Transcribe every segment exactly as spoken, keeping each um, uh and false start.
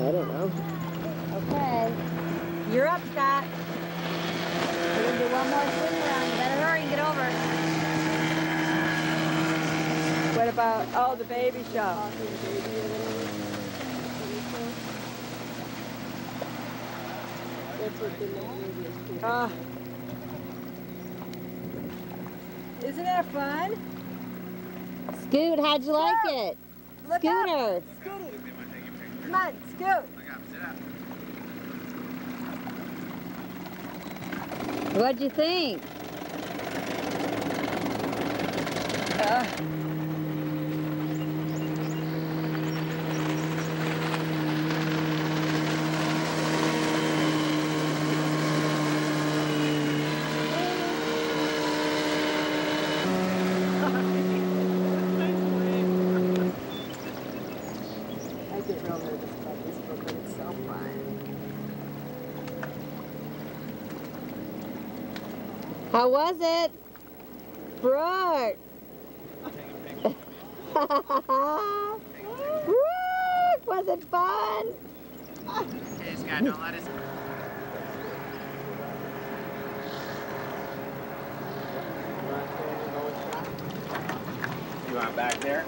I don't know. Okay. You're up, Scott. We're going to do one more swing around. You better hurry and get over. What about, oh, the baby show? Uh, isn't that fun? Scoot, how'd you like it? Look Scooter. up. Scooty. Come on, Scoot. What'd you think? Uh, I get real nervous about this book, but it's so fun. How was it? Brooke! Brooke, was it fun? Hey, Scott, don't let us... You want back there?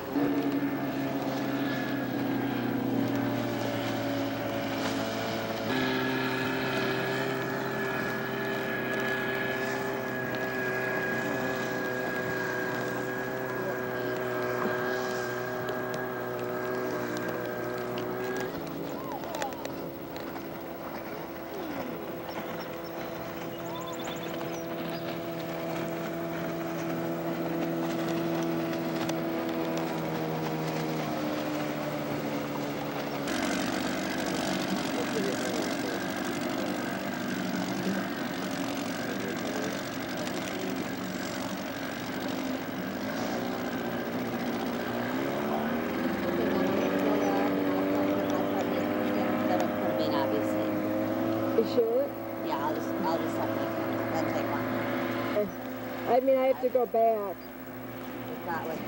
You sure? Yeah, I'll just, I'll just let me, then take one. I mean, I have to go back. We've got like,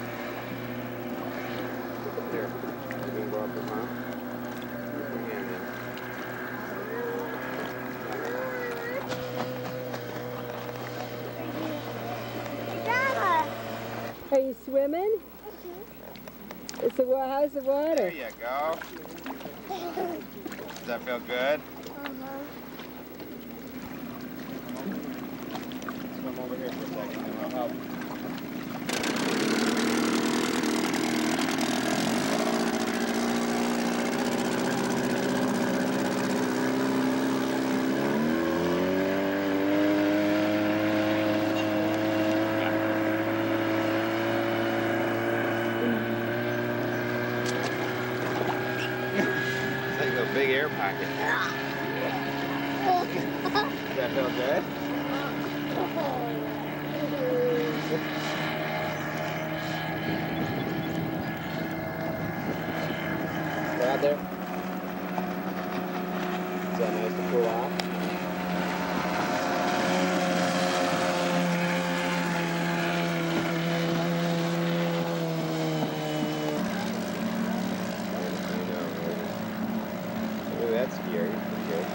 There. You can go up the pump. Put your hand Are you swimming? It's the wa- how's the in. There water? you go. Does that feel good? Swim over here for a second and I'll help. It's like a big air pocket. Does that feel good? Right there. Is that nice to cool off? Ooh, that's scary. Pretty good.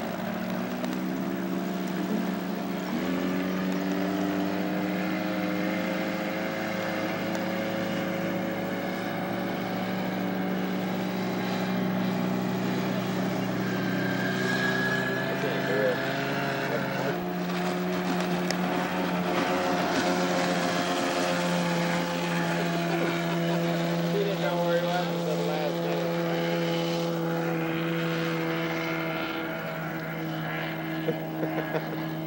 I can't do it. He didn't know where he was until the last minute.